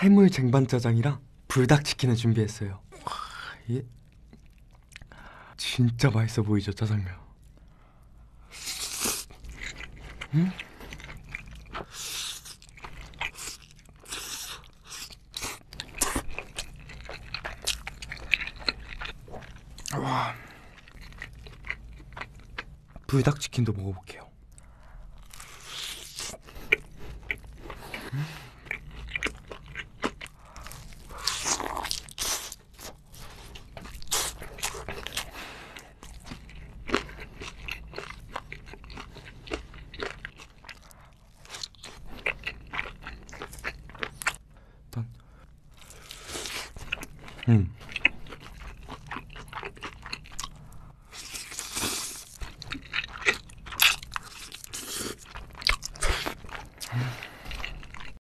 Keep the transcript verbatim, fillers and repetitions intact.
해물 쟁반짜장이랑 불닭치킨을 준비했어요. 와, 이게 진짜 맛있어 보이죠, 짜장면. 음? 와, 불닭치킨도 먹어볼게요. 일단 음.